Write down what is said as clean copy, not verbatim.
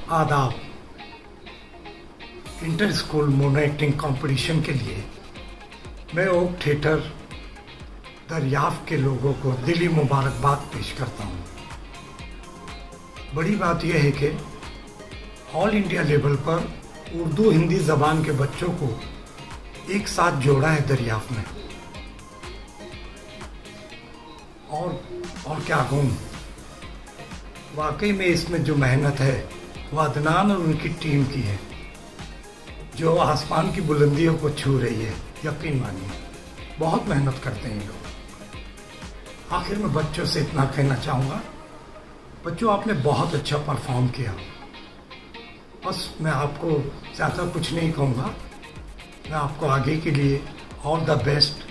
आदाब। Inter school mono acting competition के लिए मैं ओक थिएटर दरियाफ्त के लोगों को दिली मुबारकबाद पेश करता हूँ। बड़ी बात यह है कि ऑल इंडिया लेवल पर उर्दू हिंदी ज़बान के बच्चों को एक साथ जोड़ा है दरियाफ्त में। और क्या कहूँ, वाकई में इसमें जो मेहनत है वो अदनान और उनकी टीम की है, जो आसमान की बुलंदियों को छू रही है। यकीन मानिए, बहुत मेहनत करते हैं लोग। आखिर में बच्चों से इतना कहना चाहूँगा, बच्चों आपने बहुत अच्छा परफॉर्म किया। बस मैं आपको ज़्यादा कुछ नहीं कहूँगा, मैं आपको आगे के लिए ऑल द बेस्ट